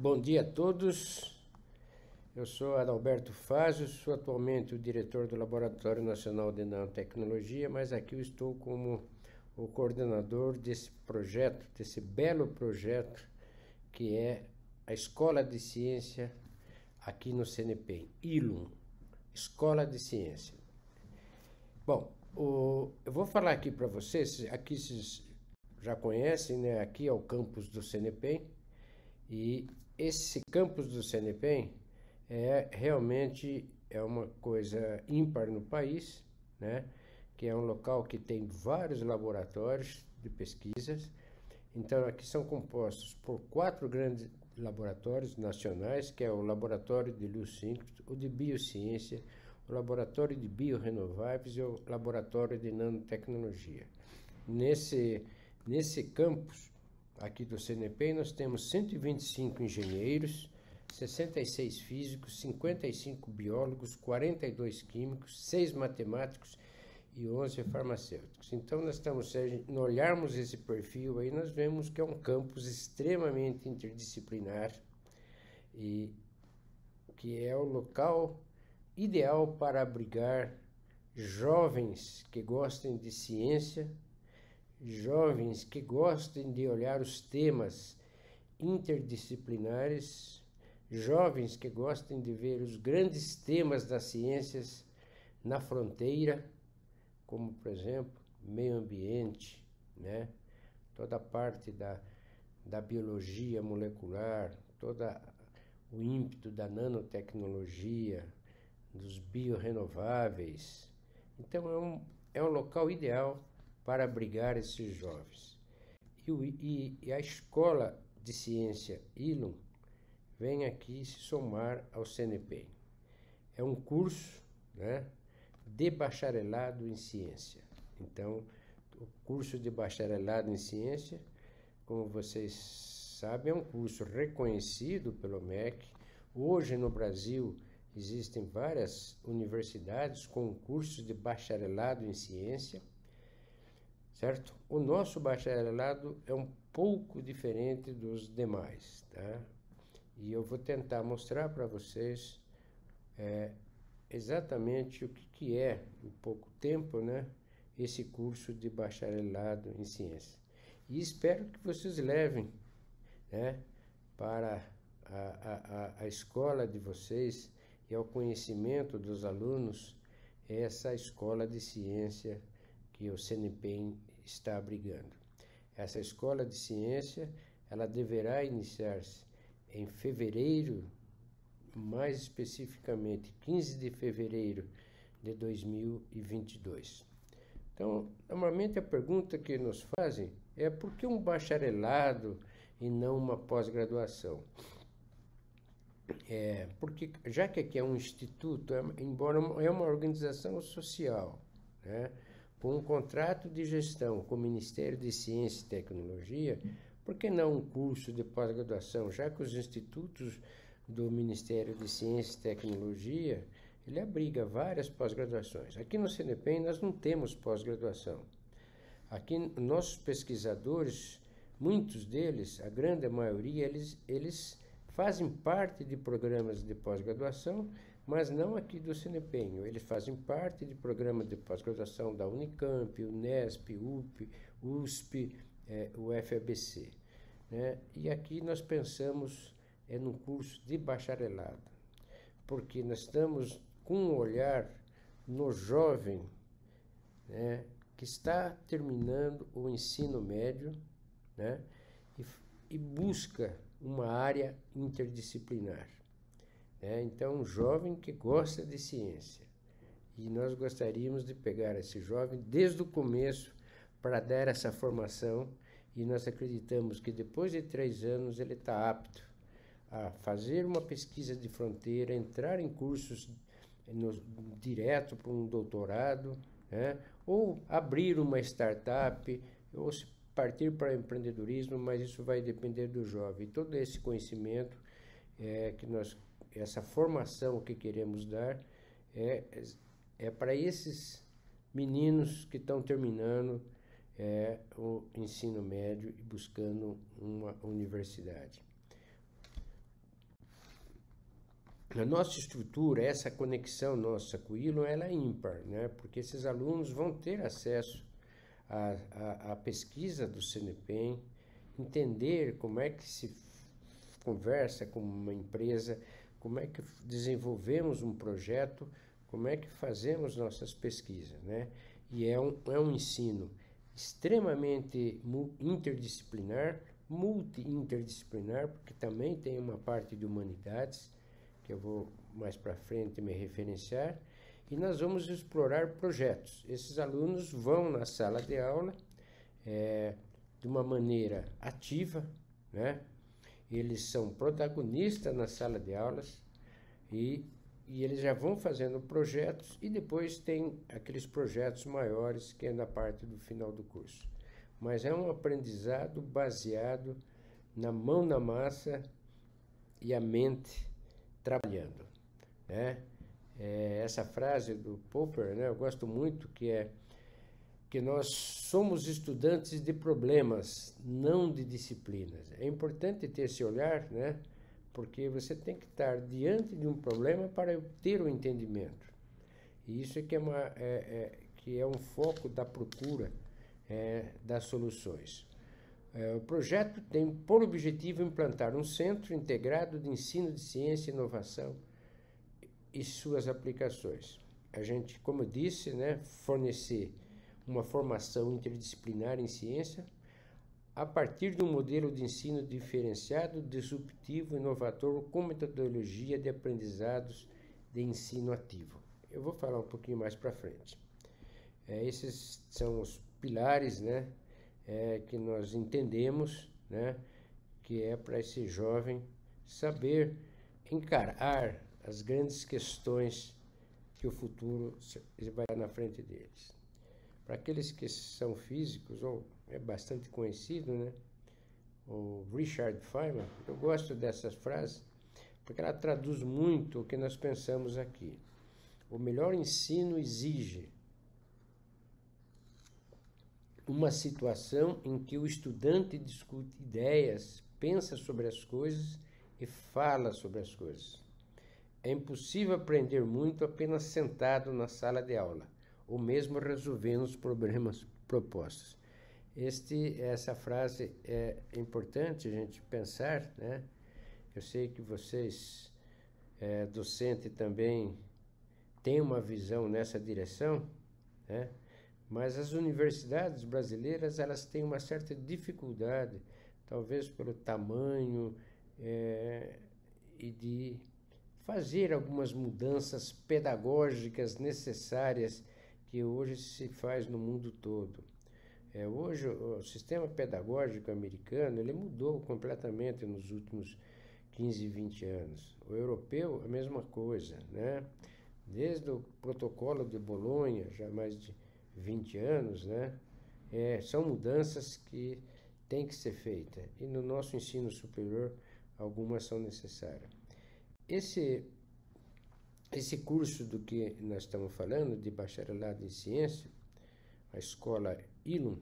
Bom dia a todos. Eu sou Adalberto Fazio, sou atualmente o diretor do Laboratório Nacional de Nanotecnologia, mas aqui eu estou como o coordenador desse projeto, desse belo projeto que é a Escola de Ciência aqui no CNPq, ILUM, Escola de Ciência. Bom, eu vou falar aqui para vocês, aqui vocês já conhecem, né? Aqui é o campus do CNPq, e esse campus do CNPq realmente é uma coisa ímpar no país, né? Que é um local que tem vários laboratórios de pesquisas. Então, aqui são compostos por 4 grandes laboratórios nacionais, que é o Laboratório de Luz Síntese, o de Biociência, o Laboratório de Biorenováveis e o Laboratório de Nanotecnologia. Nesse campus aqui do CNPq, nós temos 125 engenheiros, 66 físicos, 55 biólogos, 42 químicos, 6 matemáticos e 11 farmacêuticos. Então, nós se olharmos esse perfil aí, nós vemos que é um campus extremamente interdisciplinar e que é o local ideal para abrigar jovens que gostem de ciência, jovens que gostem de olhar os temas interdisciplinares, jovens que gostem de ver os grandes temas das ciências na fronteira, como, por exemplo, meio ambiente, né? Toda a parte da biologia molecular, todo o ímpeto da nanotecnologia, dos biorenováveis. Então, é um local ideal para abrigar esses jovens. E a Escola de Ciência ILUM vem aqui se somar ao CNPq. É um curso, né, de bacharelado em ciência. Então, o curso de bacharelado em ciência, como vocês sabem, é um curso reconhecido pelo MEC. Hoje, no Brasil, existem várias universidades com cursos de bacharelado em ciência, certo? O nosso bacharelado é um pouco diferente dos demais, tá? E eu vou tentar mostrar para vocês exatamente o que é, em pouco tempo, né, esse curso de bacharelado em ciência. E espero que vocês levem, né, para a escola de vocês e ao conhecimento dos alunos essa escola de ciência que o CNPq está abrigando. Essa escola de ciência, ela deverá iniciar-se em fevereiro, mais especificamente 15 de fevereiro de 2022. Então, normalmente a pergunta que nos fazem é por que um bacharelado e não uma pós-graduação? Porque já que aqui é um instituto, embora é uma organização social, né, com um contrato de gestão com o Ministério de Ciência e Tecnologia, por que não um curso de pós-graduação? Já que os institutos do Ministério de Ciência e Tecnologia, ele abriga várias pós-graduações. Aqui no CNPq nós não temos pós-graduação. Aqui nossos pesquisadores, muitos deles, a grande maioria, eles fazem parte de programas de pós-graduação, mas não aqui do CNPq. Eles fazem parte de programas de pós-graduação da Unicamp, Unesp, USP, UFABC, né? E aqui nós pensamos num curso de bacharelado, porque nós estamos com um olhar no jovem, né, que está terminando o ensino médio, né, e busca uma área interdisciplinar, né? Então, um jovem que gosta de ciência. E nós gostaríamos de pegar esse jovem desde o começo para dar essa formação, e nós acreditamos que depois de 3 anos ele está apto a fazer uma pesquisa de fronteira, entrar em cursos direto para um doutorado, né? Ou abrir uma startup, ou se partir para empreendedorismo, mas isso vai depender do jovem. Todo esse conhecimento essa formação que queremos dar é para esses meninos que estão terminando o ensino médio e buscando uma universidade. a nossa estrutura, essa conexão nossa com o ILO, ela é ímpar, né? Porque esses alunos vão ter acesso à pesquisa do CNPEM, entender como é que se conversa com uma empresa, como é que desenvolvemos um projeto, como é que fazemos nossas pesquisas, né? E é um ensino extremamente interdisciplinar, multi-interdisciplinar, porque também tem uma parte de humanidades, que eu vou mais para frente me referenciar, e nós vamos explorar projetos. Esses alunos vão na sala de aula de uma maneira ativa, né? Eles são protagonistas na sala de aulas e eles já vão fazendo projetos e depois tem aqueles projetos maiores que é na parte do final do curso. Mas é um aprendizado baseado na mão na massa e a mente trabalhando, né? Essa frase do Popper, né, eu gosto muito, que nós somos estudantes de problemas, não de disciplinas. É importante ter esse olhar, né? Porque você tem que estar diante de um problema para ter o entendimento. E isso é que é um foco da procura das soluções. O projeto tem por objetivo implantar um centro integrado de ensino de ciência e inovação e suas aplicações. A gente, como eu disse, né, fornecer uma formação interdisciplinar em ciência a partir de um modelo de ensino diferenciado, disruptivo, inovador, com metodologia de aprendizados de ensino ativo. Eu vou falar um pouquinho mais para frente. Esses são os pilares, né, que nós entendemos, né, que é para esse jovem saber encarar as grandes questões que o futuro vai na frente deles. Para aqueles que são físicos, ou é bastante conhecido, né, o Richard Feynman, eu gosto dessas frases, porque ela traduz muito o que nós pensamos aqui. O melhor ensino exige uma situação em que o estudante discute ideias, pensa sobre as coisas e fala sobre as coisas. É impossível aprender muito apenas sentado na sala de aula, ou mesmo resolvendo os problemas propostos. Essa frase é importante a gente pensar, né? Eu sei que vocês, docente, também têm uma visão nessa direção, né? Mas as universidades brasileiras, elas têm uma certa dificuldade, talvez pelo tamanho e de fazer algumas mudanças pedagógicas necessárias que hoje se faz no mundo todo. Hoje o sistema pedagógico americano ele mudou completamente nos últimos 15, 20 anos. O europeu, a mesma coisa, né? Desde o protocolo de Bolonha, já mais de 20 anos, né? São mudanças que têm que ser feitas. E no nosso ensino superior, algumas são necessárias. Esse curso do que nós estamos falando, de bacharelado em ciência, a escola ILUM,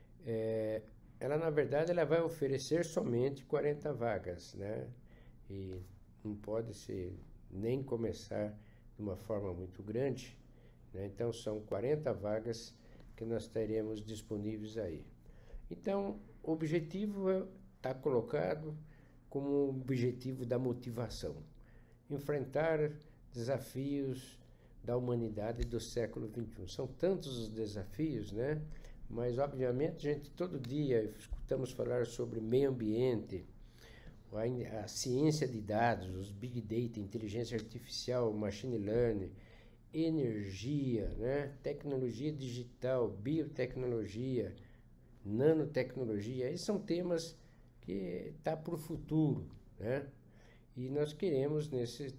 ela na verdade ela vai oferecer somente 40 vagas, né? E não pode ser nem começar de uma forma muito grande, né? Então são 40 vagas que nós teremos disponíveis aí. Então o objetivo está colocado como objetivo da motivação, enfrentar desafios da humanidade do século XXI. São tantos os desafios, né? Mas, obviamente, a gente todo dia escutamos falar sobre meio ambiente, a ciência de dados, os big data, inteligência artificial, machine learning, energia, né? Tecnologia digital, biotecnologia, nanotecnologia. Esses são temas que estão para o futuro, né? E nós queremos, nesses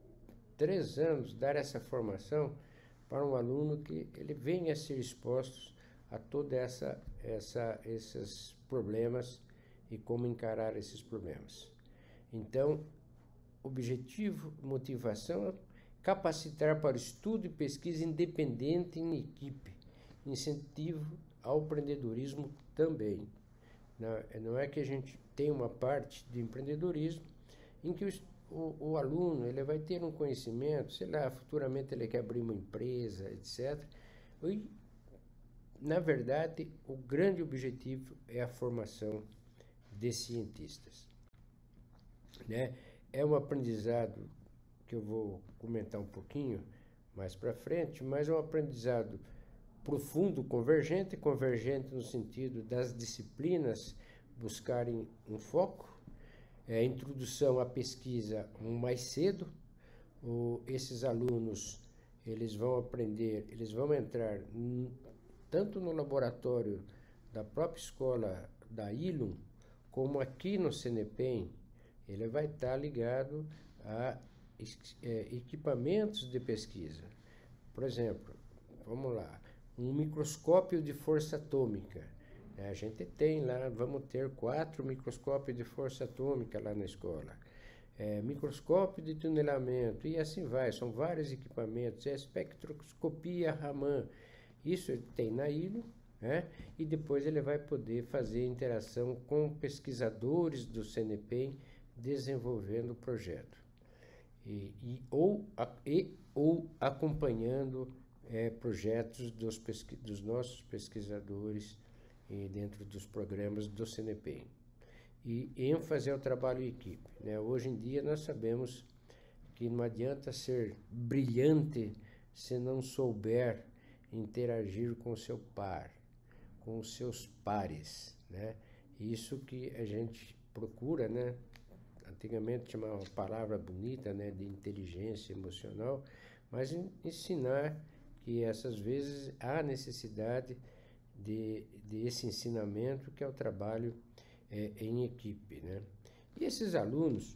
3 anos, dar essa formação para um aluno que ele venha a ser exposto a todos esses problemas e como encarar esses problemas. Então, objetivo, motivação, capacitar para estudo e pesquisa independente em equipe, incentivo ao empreendedorismo também. Não é que a gente tem uma parte de empreendedorismo em que o aluno ele vai ter um conhecimento, sei lá, futuramente ele quer abrir uma empresa, etc. E, na verdade, o grande objetivo é a formação de cientistas, né? É um aprendizado que eu vou comentar um pouquinho mais para frente, mas é um aprendizado profundo, convergente no sentido das disciplinas buscarem um foco, introdução à pesquisa mais cedo. Esses alunos eles vão aprender, eles vão entrar tanto no laboratório da própria escola da ILUM, como aqui no CNPEM, ele vai estar ligado a equipamentos de pesquisa. Por exemplo, vamos lá, um microscópio de força atômica. A gente tem lá, vamos ter 4 microscópios de força atômica lá na escola. Microscópio de tunelamento, e assim vai, são vários equipamentos, espectroscopia Raman, isso ele tem na ILO, né? E depois ele vai poder fazer interação com pesquisadores do CNPEM desenvolvendo o projeto, ou acompanhando projetos dos nossos pesquisadores dentro dos programas do CNPEM. E ênfase ao trabalho em equipe, né? Hoje em dia nós sabemos que não adianta ser brilhante se não souber interagir com o seu par, com os seus pares, né? Isso que a gente procura, né? Antigamente chamava uma palavra bonita, né, de inteligência emocional, mas ensinar que essas vezes há necessidade desse ensinamento, que é o trabalho em equipe, né? E esses alunos,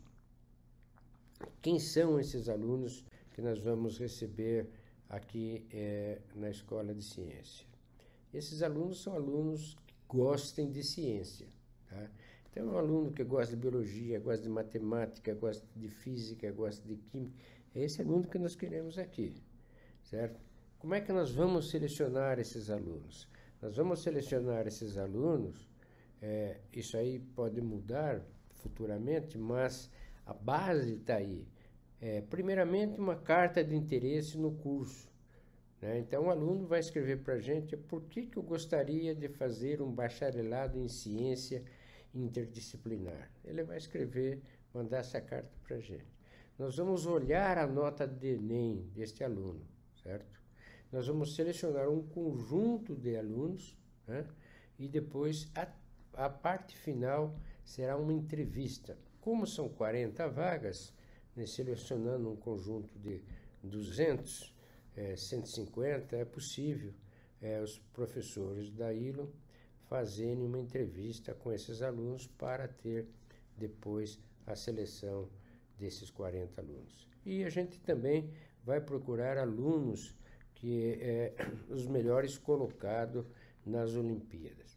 quem são esses alunos que nós vamos receber aqui na Escola de Ciência? Esses alunos são alunos que gostem de ciência, tá? Então, um aluno que gosta de biologia, gosta de matemática, gosta de física, gosta de química, é esse aluno que nós queremos aqui, certo? Como é que nós vamos selecionar esses alunos? Nós vamos selecionar esses alunos, isso aí pode mudar futuramente, mas a base está aí. Primeiramente, uma carta de interesse no curso, né? Então, o aluno vai escrever para a gente por que eu gostaria de fazer um bacharelado em ciência interdisciplinar. Ele vai escrever, mandar essa carta para a gente. Nós vamos olhar a nota de Enem deste aluno, certo? Nós vamos selecionar um conjunto de alunos, né? E depois a parte final será uma entrevista. Como são 40 vagas, né, selecionando um conjunto de 200, 150, é possível os professores da ILO fazerem uma entrevista com esses alunos para ter depois a seleção desses 40 alunos. E a gente também vai procurar alunos que os melhores colocados nas Olimpíadas.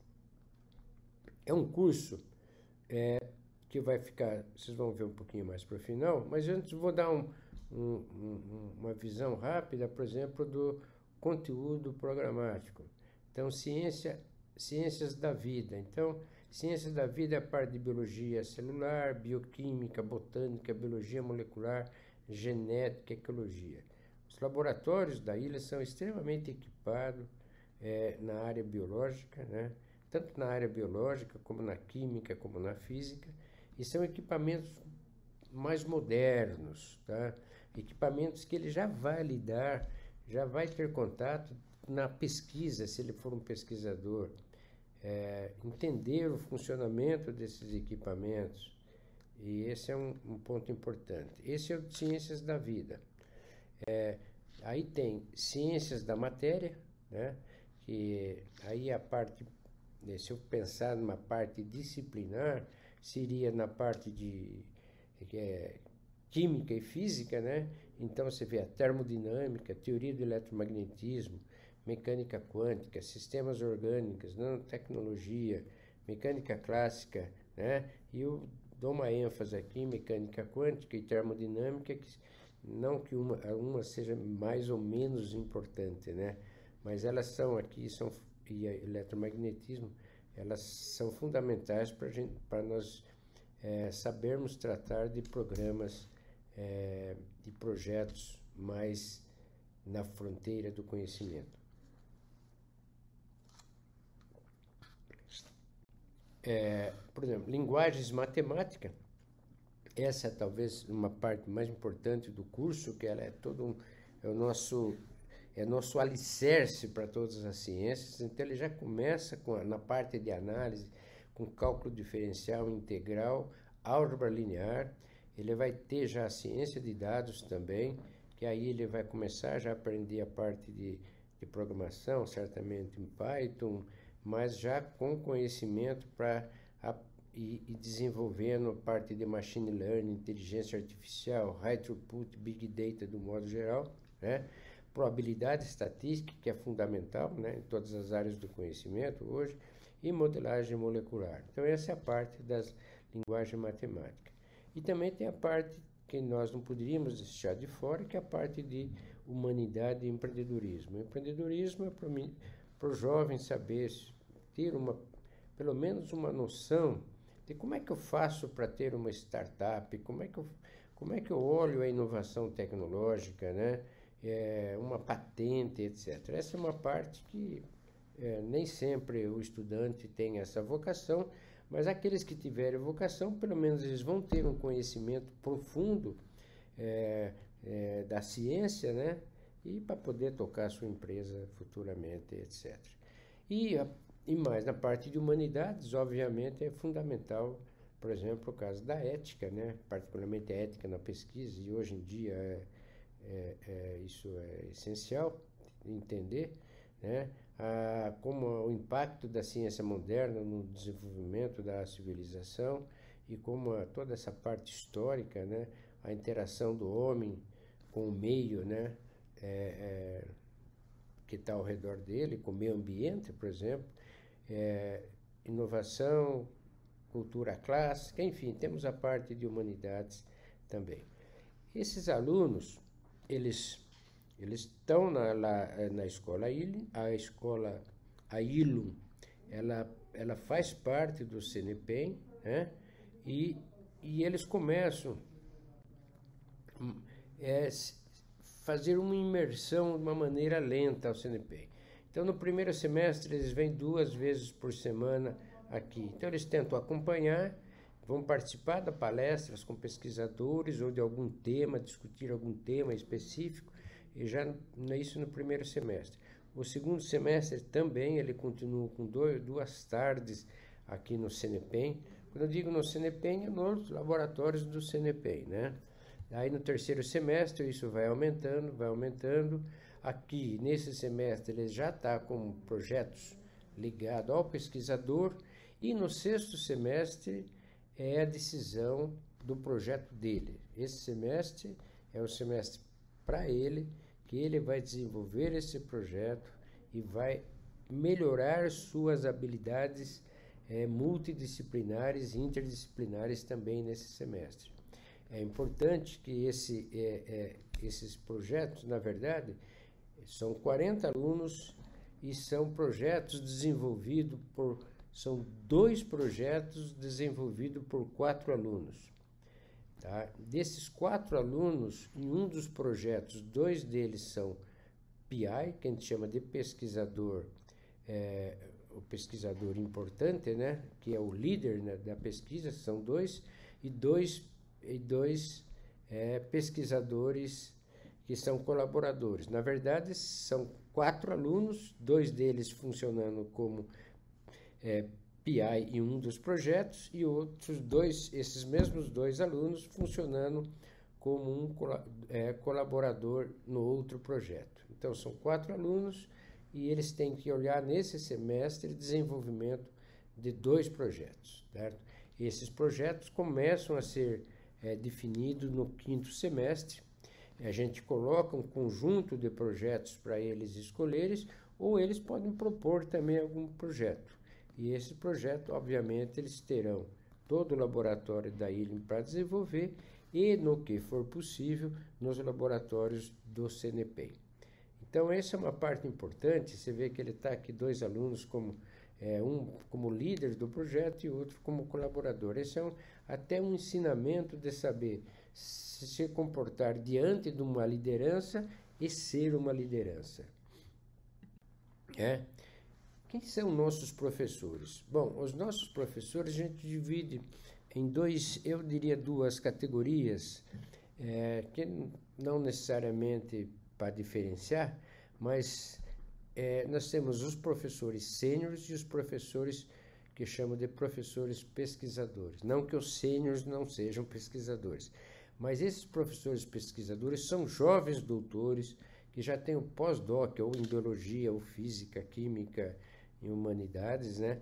É um curso que vai ficar, vocês vão ver um pouquinho mais para o final, mas antes vou dar uma visão rápida, por exemplo, do conteúdo programático. Então, ciências da vida. Então, ciências da vida é a parte de biologia celular, bioquímica, botânica, biologia molecular, genética, ecologia. Os laboratórios da ilha são extremamente equipados na área biológica, né? Tanto na área biológica, como na química, como na física, e são equipamentos mais modernos, tá? Equipamentos que ele já vai lidar, já vai ter contato na pesquisa, se ele for um pesquisador, entender o funcionamento desses equipamentos, e esse é um ponto importante. Esse é o de ciências da vida. Aí tem ciências da matéria, né? Que aí a parte, se eu pensar numa parte disciplinar, seria na parte de química e física, né? Então você vê a termodinâmica, teoria do eletromagnetismo, mecânica quântica, sistemas orgânicos, nanotecnologia, mecânica clássica, né? E eu dou uma ênfase aqui em mecânica quântica e termodinâmica, não que uma seja mais ou menos importante, né? Mas elas são aqui, e eletromagnetismo, elas são fundamentais para nós sabermos tratar de programas de projetos mais na fronteira do conhecimento. Por exemplo, linguagens matemática, essa é talvez uma parte mais importante do curso, que ela é todo é nosso alicerce para todas as ciências. Então ele já começa na parte de análise, com cálculo diferencial integral, álgebra linear. Ele vai ter já a ciência de dados também, que aí ele vai começar já a aprender a parte de programação, certamente em Python, mas já com conhecimento e desenvolvendo a parte de machine learning, inteligência artificial, high throughput, big data do modo geral, né? Probabilidade estatística, que é fundamental, né, em todas as áreas do conhecimento hoje, e modelagem molecular. Então essa é a parte das linguagens matemáticas. E também tem a parte que nós não poderíamos deixar de fora, que é a parte de humanidade e empreendedorismo. O empreendedorismo é para o jovem saber ter pelo menos uma noção de como é que eu faço para ter uma startup, como é que eu olho a inovação tecnológica, né? Uma patente, etc. Essa é uma parte que nem sempre o estudante tem essa vocação, mas aqueles que tiverem vocação, pelo menos eles vão ter um conhecimento profundo da ciência, né? E para poder tocar a sua empresa futuramente, etc. E mais, na parte de humanidades, obviamente, é fundamental, por exemplo, o caso da ética, né? Particularmente a ética na pesquisa, e hoje em dia isso é essencial entender, né? Como o impacto da ciência moderna no desenvolvimento da civilização e como toda essa parte histórica, né? A interação do homem com o meio, né? Que está ao redor dele, com o meio ambiente, por exemplo, inovação, cultura clássica, enfim, temos a parte de humanidades também. Esses alunos, eles estão na escola ILUM. A ILUM, ela faz parte do CNPEM, né? E eles começam fazer uma imersão de uma maneira lenta ao CNPEM. Então, no primeiro semestre, eles vêm 2 vezes por semana aqui. Então, eles tentam acompanhar, vão participar de palestras com pesquisadores ou de algum tema, discutir algum tema específico, e já isso no primeiro semestre. O segundo semestre também, ele continua com 2 tardes aqui no CNPEM. Quando eu digo no CNPEM, é nos laboratórios do CNPEM, né? Aí no terceiro semestre isso vai aumentando. Aqui, nesse semestre, ele já está com projetos ligados ao pesquisador, e no 6º semestre é a decisão do projeto dele. Esse semestre é o semestre para ele, que ele vai desenvolver esse projeto e vai melhorar suas habilidades multidisciplinares e interdisciplinares também nesse semestre. É importante que esses projetos, na verdade, são 40 alunos e são projetos desenvolvidos são 2 projetos desenvolvidos por 4 alunos. Tá? Desses 4 alunos, em um dos projetos, 2 deles são PI, que a gente chama de pesquisador, o pesquisador importante, né? Que é o líder, né, da pesquisa, são 2, e dois pesquisadores que são colaboradores. Na verdade, são 4 alunos, 2 deles funcionando como PI em um dos projetos e outros 2, esses mesmos 2 alunos, funcionando como um colaborador no outro projeto. Então, são 4 alunos e eles têm que olhar nesse semestre desenvolvimento de 2 projetos, certo? Esses projetos começam a ser definidos no 5º semestre. A gente coloca um conjunto de projetos para eles escolherem, ou eles podem propor também algum projeto. E esse projeto, obviamente, eles terão todo o laboratório da ILM para desenvolver e, no que for possível, nos laboratórios do CNPEM. Então, essa é uma parte importante. Você vê que ele está aqui 2 alunos como um como líder do projeto e outro como colaborador. Esse é até um ensinamento de saber se comportar diante de uma liderança e ser uma liderança. Quem são nossos professores? Bom, os nossos professores a gente divide em eu diria duas categorias, que não necessariamente para diferenciar, mas nós temos os professores sêniores e os professores que chamam de professores pesquisadores. Não que os sêniores não sejam pesquisadores, mas esses professores pesquisadores são jovens doutores que já têm o pós-doc, ou em biologia, ou física, química, em humanidades, né?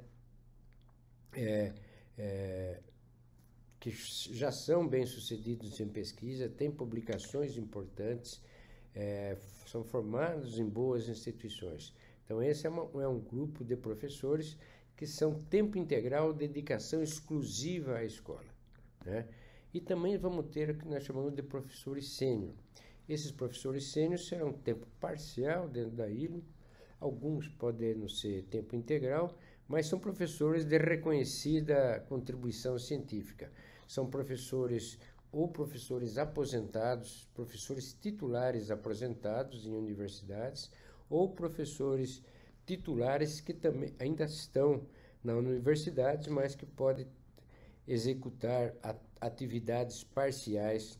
Que já são bem-sucedidos em pesquisa, têm publicações importantes, são formados em boas instituições. Então, esse é um grupo de professores que são tempo integral, dedicação exclusiva à escola, né? E também vamos ter o que nós chamamos de professores sênior. Esses professores sênior serão tempo parcial dentro da ILO, alguns podem não ser tempo integral, mas são professores de reconhecida contribuição científica. São professores ou professores aposentados, professores titulares aposentados em universidades, ou professores titulares que também ainda estão na universidade, mas que podem executar atividades parciais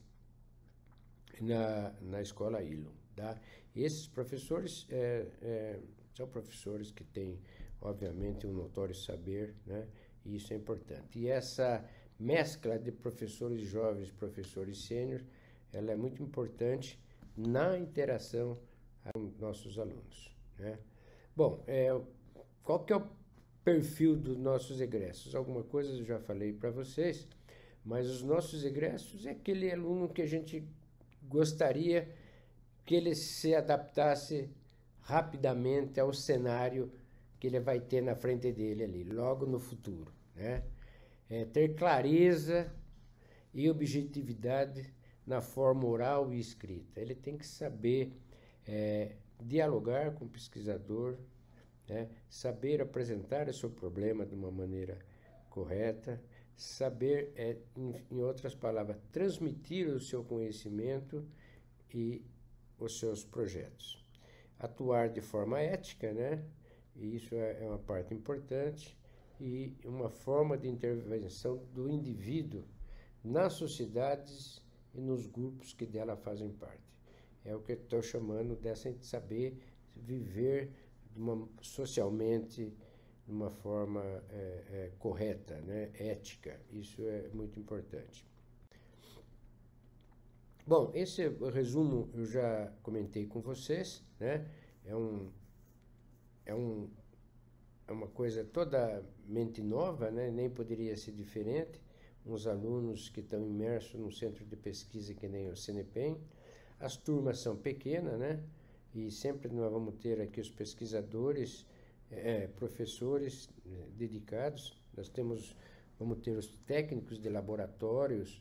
na escola ILO. Tá? Esses professores são professores que têm, obviamente, um notório saber, né? E isso é importante. E essa mescla de professores jovens e professores sênior, ela é muito importante na interação com nossos alunos, né? Bom, qual que é o perfil dos nossos egressos? Alguma coisa eu já falei para vocês, mas os nossos egressos é aquele aluno que a gente gostaria que ele se adaptasse rapidamente ao cenário que ele vai ter na frente dele ali, logo no futuro, né? Ter clareza e objetividade na forma oral e escrita. Ele tem que saber dialogar com o pesquisador, né? Saber apresentar o seu problema de uma maneira correta, saber, em outras palavras, transmitir o seu conhecimento e os seus projetos. Atuar de forma ética, né? E isso é uma parte importante, e uma forma de intervenção do indivíduo nas sociedades e nos grupos que dela fazem parte. É o que eu estou chamando dessa de saber viver socialmente de uma forma correta, né? Ética. Isso é muito importante. Bom, esse resumo eu já comentei com vocês, né? É uma coisa totalmente nova, né? Nem poderia ser diferente. Uns alunos que estão imersos num centro de pesquisa que nem o CNPEM. As turmas são pequenas, né? E sempre nós vamos ter aqui os pesquisadores, professores dedicados. Vamos ter os técnicos de laboratórios,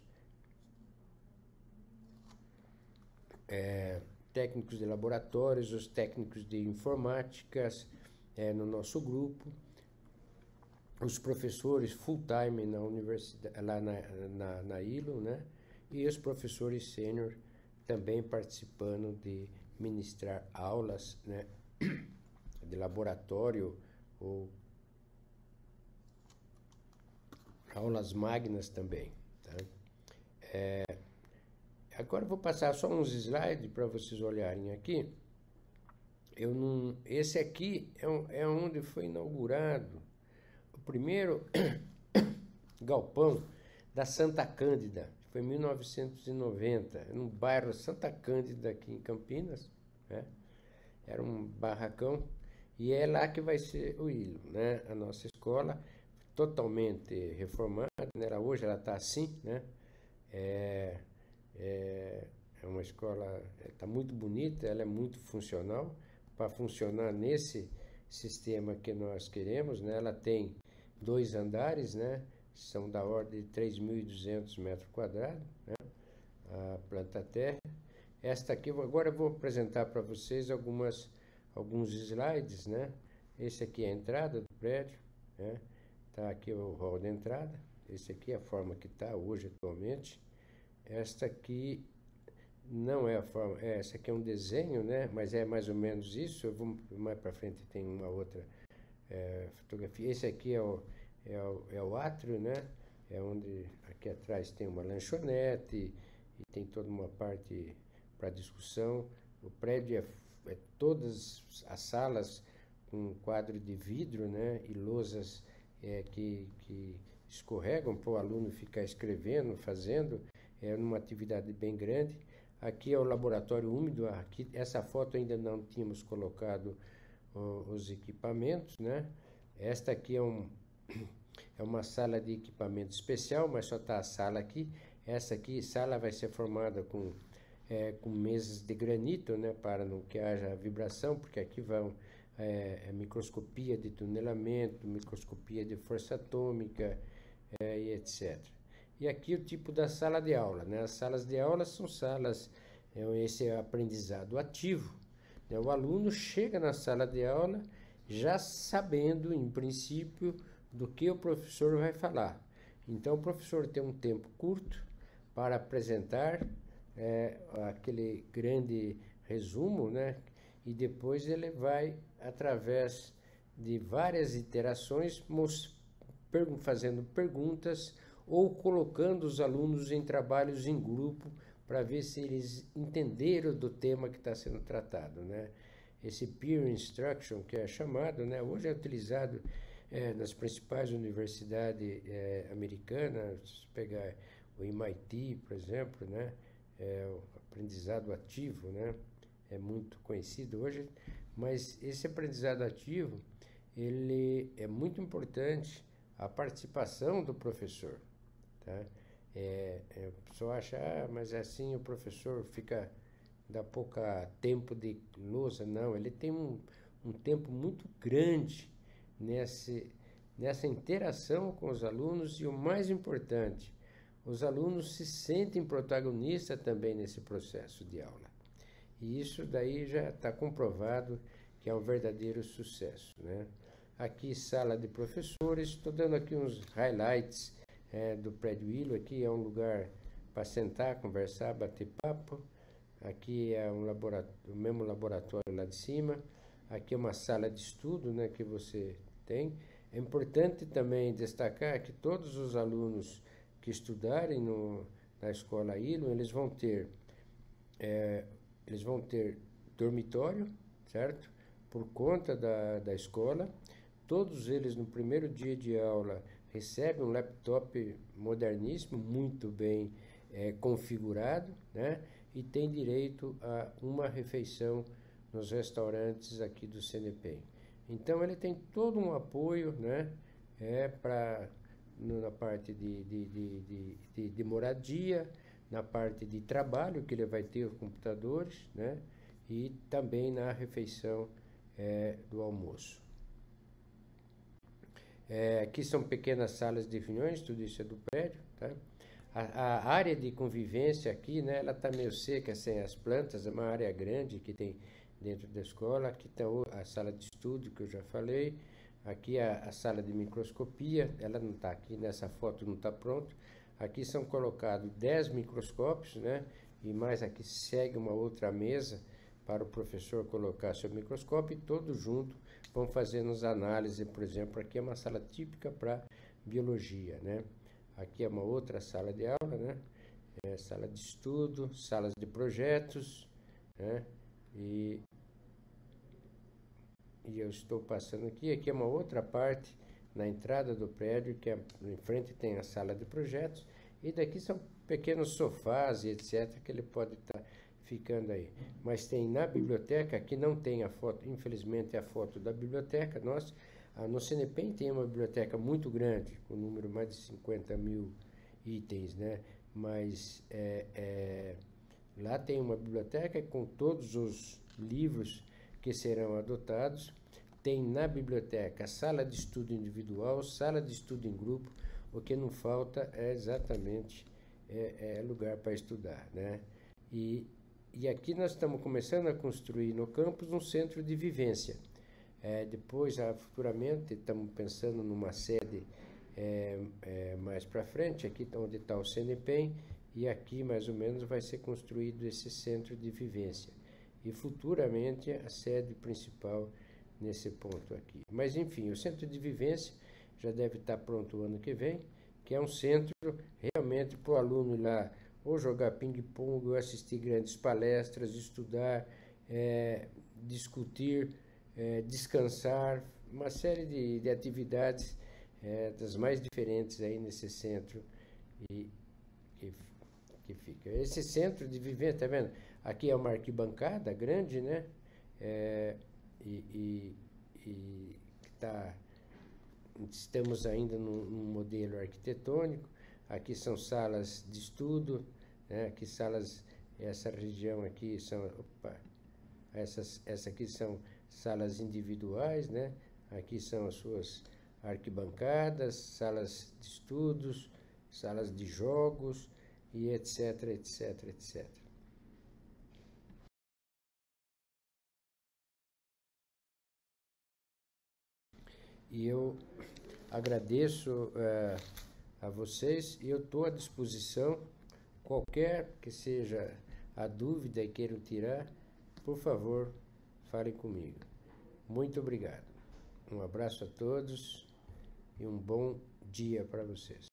os técnicos de informáticas no nosso grupo, os professores full-time na universidade, lá na ILO, né? E os professores sênior também participando de ministrar aulas, né? De laboratório ou aulas magnas também, tá? Agora eu vou passar só uns slides para vocês olharem aqui. Esse aqui é onde foi inaugurado o primeiro galpão da Santa Cândida. Foi em 1990, no bairro Santa Cândida, aqui em Campinas, né? Era um barracão, e é lá que vai ser o ILO, né? A nossa escola, totalmente reformada, né? Hoje ela está assim, né? É uma escola, está muito bonita, ela é muito funcional, para funcionar nesse sistema que nós queremos, né? Ela tem 2 andares, né? São da ordem de 3.200 metros quadrados, né? A planta terra. Esta aqui, agora eu vou apresentar para vocês alguns slides, né? Esse aqui é a entrada do prédio, né? Tá aqui o hall de entrada. Esse aqui é a forma que está hoje atualmente. Esta aqui não é a forma, essa aqui é um desenho, né? Mas é mais ou menos isso. Eu vou mais para frente, tem uma outra fotografia. Esse aqui é o átrio, né? É onde aqui atrás tem uma lanchonete e tem toda uma parte para discussão. O prédio é todas as salas com quadro de vidro, né? E lousas que escorregam para o aluno ficar escrevendo, fazendo. É numa atividade bem grande. Aqui é o laboratório úmido. Aqui, essa foto ainda não tínhamos colocado os equipamentos, né? Esta aqui é uma sala de equipamento especial, mas só está a sala aqui. Essa aqui, sala vai ser formada com mesas de granito, né? Para não que haja vibração, porque aqui vão microscopia de tunelamento, microscopia de força atômica e etc. E aqui o tipo da sala de aula, né? As salas de aula são salas, esse é aprendizado ativo, né? O aluno chega na sala de aula já sabendo, em princípio, do que o professor vai falar. Então, o professor tem um tempo curto para apresentar aquele grande resumo, né? E depois ele vai, através de várias iterações, fazendo perguntas ou colocando os alunos em trabalhos em grupo para ver se eles entenderam do tema que está sendo tratado, né? Esse peer instruction, que é chamado, né? Hoje é utilizado nas principais universidades americanas. Se pegar o MIT, por exemplo, né? O aprendizado ativo, né? É muito conhecido hoje, mas esse aprendizado ativo, ele é muito importante a participação do professor, tá? A pessoa acha, mas assim o professor dá pouco tempo de lousa. Não, ele tem um tempo muito grande nessa interação com os alunos e o mais importante, os alunos se sentem protagonistas também nesse processo de aula. E isso daí já está comprovado que é um verdadeiro sucesso, né? Aqui, sala de professores. Estou dando aqui uns highlights do prédio Willow. Aqui é um lugar para sentar, conversar, bater papo. Aqui é o mesmo laboratório lá de cima. Aqui é uma sala de estudo, né, que você tem. É importante também destacar que todos os alunos que estudarem na escola Willow, eles vão ter dormitório, certo? Por conta da escola. Todos eles, no primeiro dia de aula, recebem um laptop moderníssimo, muito bem configurado, né? E tem direito a uma refeição nos restaurantes aqui do CNPq. Então, ele tem todo um apoio, né? Na parte de moradia, na parte de trabalho, que ele vai ter os computadores, né? E também na refeição do almoço. Aqui são pequenas salas de reuniões, tudo isso é do prédio, tá? A área de convivência aqui, né, ela está meio seca, sem as plantas, é uma área grande que tem dentro da escola. Aqui está a sala de estudo, que eu já falei. Aqui a sala de microscopia, ela não está aqui, nessa foto não está pronto. Aqui são colocados 10 microscópios, né? E mais aqui segue uma outra mesa para o professor colocar seu microscópio, e todos juntos vão fazendo as análises. Por exemplo, aqui é uma sala típica para biologia, né? Aqui é uma outra sala de aula, né? Sala de estudo, salas de projetos, né? E eu estou passando aqui. Aqui é uma outra parte na entrada do prédio, que em frente tem a sala de projetos, e daqui são pequenos sofás e etc, que ele pode estar ficando aí. Mas tem na biblioteca, aqui não tem a foto, infelizmente, a foto da biblioteca. No CNPq tem uma biblioteca muito grande, com um número mais de 50 mil itens, né? Mas lá tem uma biblioteca com todos os livros que serão adotados. Tem na biblioteca sala de estudo individual, sala de estudo em grupo. O que não falta é exatamente lugar para estudar, né? E aqui nós estamos começando a construir no campus um centro de vivência. Depois, futuramente, estamos pensando numa sede mais para frente, aqui onde está o CNPq, e aqui mais ou menos vai ser construído esse centro de vivência e futuramente a sede principal nesse ponto aqui. Mas enfim, o centro de vivência já deve estar pronto o ano que vem, que é um centro realmente para o aluno ir lá ou jogar ping-pong, ou assistir grandes palestras, estudar, discutir, descansar, uma série de atividades das mais diferentes aí nesse centro e que fica. Esse centro de vivência, tá vendo? Aqui é uma arquibancada grande, né? Estamos ainda num modelo arquitetônico. Aqui são salas de estudo, né? Aqui essa região aqui essa aqui são salas individuais, né? Aqui são as suas arquibancadas, salas de estudos, salas de jogos e etc, etc, etc. E eu agradeço a vocês e eu estou à disposição, qualquer que seja a dúvida e queiram tirar, por favor, falem comigo. Muito obrigado. Um abraço a todos e um bom dia para vocês.